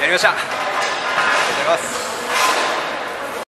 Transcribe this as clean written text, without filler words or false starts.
やりました。ありがとうございます。